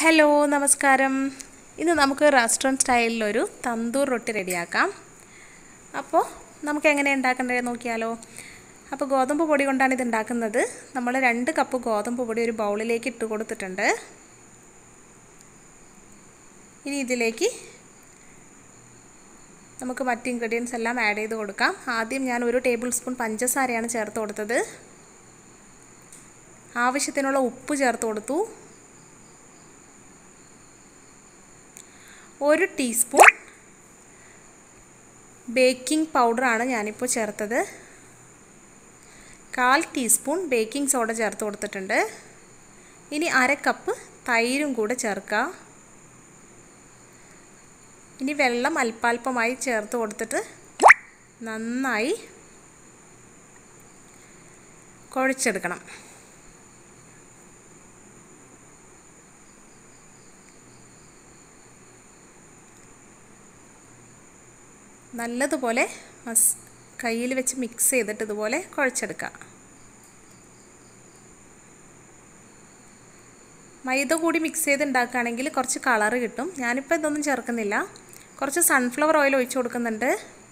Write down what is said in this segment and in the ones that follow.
Hello നമസ്കാരം. ഇന്ന് നമുക്ക് റെസ്റ്റോറൻറ്റ് സ്റ്റൈലിലൊരു തന്തൂർ റൊട്ടി റെഡിയാക്കാം. അപ്പോൾ നമുക്ക് എങ്ങനെ ഉണ്ടാക്കേണ്ടത് നോക്കിയാലോ. അപ്പോൾ ഗോതമ്പ് പൊടി കൊണ്ടാണ് ഇത് ഉണ്ടാക്കുന്നത്. നമ്മൾ 2 കപ്പ് ഗോതമ്പ് പൊടി ഒരു ബൗളിലേക്ക് ഇട്ട് കൊടുത്തിട്ടുണ്ട്. ഇനി ഇതിലേക്ക് നമുക്ക് മറ്റ് ഇൻഗ്രീഡിയൻസ് എല്ലാം ആഡ് ചെയ്ത് കൊടുക്കാം. ആദ്യം ഞാൻ 1 ടേബിൾ സ്പൂൺ പഞ്ചസാരയാണ് ചേർത്ത് കൊടുത്തത്. ആവശ്യത്തിനുള്ള ഉപ്പ് ചേർത്ത് കൊടുത്തു. 1 ടീസ്പൂൺ ബേക്കിംഗ് പൗഡറാണ് ഞാനിപ്പോൾ ചേർത്തത്. 1/4 ടീസ്പൂൺ ബേക്കിംഗ് സോഡ ചേർത്ത് കൊടുത്തിട്ടുണ്ട്. ഇനി 1/2 കപ്പ് തൈരും കൂടെ ചേർക്കുക. ഇനി വെള്ളം അല്പാൽപമായി ചേർത്ത് കൊടുത്തിട്ട് നന്നായി കുഴച്ചെടുക്കണം. നല്ലതുപോലെ കയ്യിൽ വെച്ച് മിക്സ് ചെയ്തിട്ട് ഇതുപോലെ കുഴച്ചെടുക്കുക. മൈദ കൂടി മിക്സ് ചെയ്ത് ഉണ്ടാക്കുകയാണെങ്കിൽ കുറച്ച് കളറ് കിട്ടും. ഞാനിപ്പോൾ ഇതൊന്നും ചേർക്കുന്നില്ല. കുറച്ച് സൺഫ്ലവർ ഓയിൽ ഒഴിച്ച് കൊടുക്കുന്നുണ്ട്.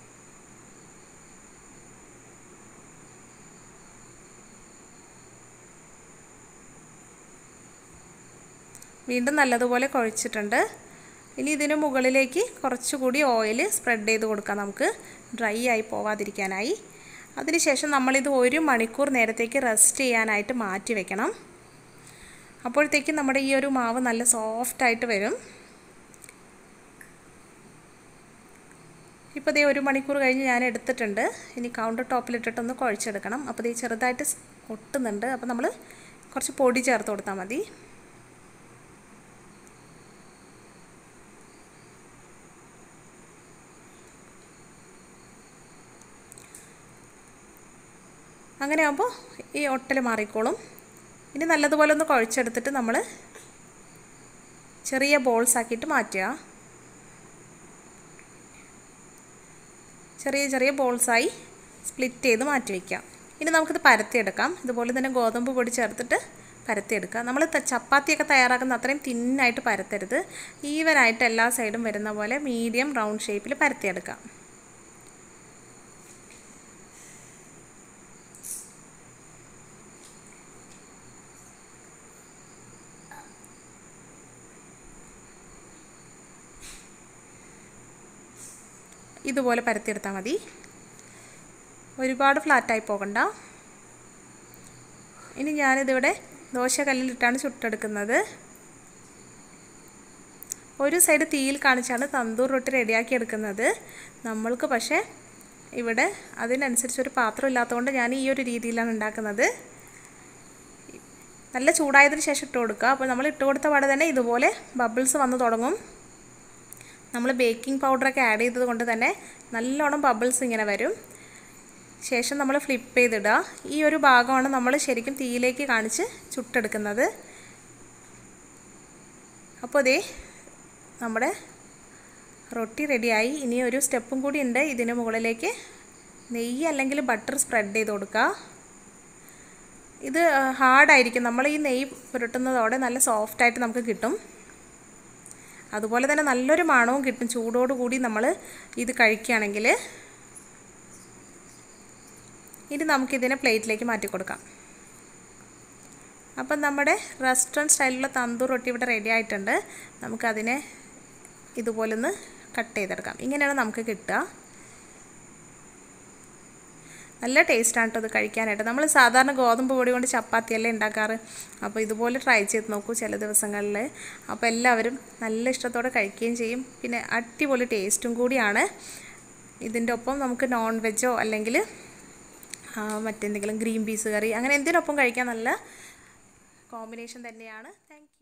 വീണ്ടും നല്ലതുപോലെ കുഴച്ചിട്ടുണ്ട്. ഇനി ഇതിന് മുകളിലേക്ക് കുറച്ചുകൂടി ഓയിൽ സ്പ്രെഡ് ചെയ്ത് കൊടുക്കാം, നമുക്ക് ഡ്രൈ ആയി പോവാതിരിക്കാനായി. അതിനുശേഷം നമ്മളിത് 1 മണിക്കൂർ നേരത്തേക്ക് റെസ്റ്റ് ചെയ്യാനായിട്ട് മാറ്റി വെക്കണം. അപ്പോഴത്തേക്കും നമ്മുടെ ഈ ഒരു മാവ് നല്ല സോഫ്റ്റായിട്ട് വരും. ഇപ്പോൾ ദേ 1 മണിക്കൂർ കഴിഞ്ഞ് ഞാൻ എടുത്തിട്ടുണ്ട്. ഇനി കൗണ്ടർ ടോപ്പിലിട്ടിട്ടൊന്ന് കുഴച്ചെടുക്കണം. അപ്പോൾ ദേ ചെറുതായിട്ട് ഒട്ടുന്നുണ്ട്. അപ്പോൾ നമ്മൾ കുറച്ച് പൊടി ചേർത്ത് കൊടുത്താൽ മതി. അങ്ങനെ ആകുമ്പോൾ ഈ ഒട്ടൽ മാറിക്കോളും. ഇനി നല്ലതുപോലെ ഒന്ന് കുഴച്ചെടുത്തിട്ട് നമ്മൾ ചെറിയ ബോൾസ് ആക്കിയിട്ട് മാറ്റുക. ചെറിയ ചെറിയ ബോൾസായി സ്പ്ലിറ്റ് ചെയ്ത് മാറ്റി വയ്ക്കാം. ഇനി നമുക്കിത് പരത്തിയെടുക്കാം. ഇതുപോലെ തന്നെ ഗോതമ്പ് പൊടി ചേർത്തിട്ട് പരത്തിയെടുക്കുക. നമ്മൾ ചപ്പാത്തിയൊക്കെ തയ്യാറാക്കുന്ന അത്രയും തിന്നായിട്ട് പരത്തരുത്. ഈവനായിട്ട് എല്ലാ സൈഡും വരുന്ന പോലെ മീഡിയം റൗണ്ട് ഷേപ്പിൽ പരത്തിയെടുക്കാം. ഇതുപോലെ പരത്തിയെടുത്താൽ മതി. ഒരുപാട് ഫ്ലാറ്റായി പോകണ്ട. ഇനി ഞാനിതിവിടെ ദോശക്കല്ലിലിട്ടാണ് ചുട്ടെടുക്കുന്നത്. ഒരു സൈഡ് തീയിൽ കാണിച്ചാണ് തന്തൂർ റൊട്ടി റെഡിയാക്കി എടുക്കുന്നത്. നമ്മൾക്ക് പക്ഷേ ഇവിടെ അതിനനുസരിച്ചൊരു പാത്രം ഇല്ലാത്തതുകൊണ്ട് ഞാൻ ഈ ഒരു രീതിയിലാണ് ഉണ്ടാക്കുന്നത്. നല്ല ചൂടായതിന് ശേഷം ഇട്ട് കൊടുക്കുക. അപ്പോൾ നമ്മൾ ഇട്ട് കൊടുത്ത പാടെ തന്നെ ഇതുപോലെ ബബിൾസ് വന്ന് തുടങ്ങും. നമ്മൾ ബേക്കിംഗ് പൗഡറൊക്കെ ആഡ് ചെയ്തത് കൊണ്ട് തന്നെ നല്ലോണം ബബിൾസ് ഇങ്ങനെ വരും. ശേഷം നമ്മൾ ഫ്ലിപ്പ് ചെയ്തിടുക. ഈ ഒരു ഭാഗമാണ് നമ്മൾ ശരിക്കും തീയിലേക്ക് കാണിച്ച് ചുട്ടെടുക്കുന്നത്. അപ്പോൾ ദേ നമ്മുടെ റൊട്ടി റെഡിയായി. ഇനി ഒരു സ്റ്റെപ്പും കൂടി ഉണ്ട്. ഇതിന് മുകളിലേക്ക് നെയ്യ് അല്ലെങ്കിൽ ബട്ടർ സ്പ്രെഡ് ചെയ്ത് കൊടുക്കുക. ഇത് ഹാർഡായിരിക്കും. നമ്മൾ ഈ നെയ്യ് പുരട്ടുന്നതോടെ നല്ല സോഫ്റ്റായിട്ട് നമുക്ക് കിട്ടും. അതുപോലെ തന്നെ നല്ലൊരു മണവും കിട്ടും ചൂടോടുകൂടി നമ്മൾ ഇത് കഴിക്കുകയാണെങ്കിൽ. ഇനി നമുക്കിതിനെ പ്ലേറ്റിലേക്ക് മാറ്റി കൊടുക്കാം. അപ്പം നമ്മുടെ റെസ്റ്റോറൻറ്റ് സ്റ്റൈലിലുള്ള തന്തൂർ റൊട്ടി ഇവിടെ റെഡി ആയിട്ടുണ്ട്. നമുക്കതിനെ ഇതുപോലെ ഒന്ന് കട്ട് ചെയ്തെടുക്കാം. ഇങ്ങനെയാണ് നമുക്ക് കിട്ടുക. നല്ല ടേസ്റ്റാണ് കേട്ടോ ഇത് കഴിക്കാനായിട്ട്. നമ്മൾ സാധാരണ ഗോതമ്പ് പൊടി കൊണ്ട് ചപ്പാത്തിയല്ലേ ഉണ്ടാക്കാറ്. അപ്പോൾ ഇതുപോലെ ട്രൈ ചെയ്ത് നോക്കൂ ചില ദിവസങ്ങളിൽ. അപ്പോൾ എല്ലാവരും നല്ല ഇഷ്ടത്തോടെ കഴിക്കുകയും ചെയ്യും. പിന്നെ അടിപൊളി ടേസ്റ്റും കൂടിയാണ്. ഇതിൻ്റെ ഒപ്പം നമുക്ക് നോൺ വെജോ അല്ലെങ്കിൽ മറ്റെന്തെങ്കിലും ഗ്രീൻ പീസ് കറി അങ്ങനെ എന്തിനൊപ്പം കഴിക്കാൻ നല്ല കോമ്പിനേഷൻ തന്നെയാണ്. Thank U.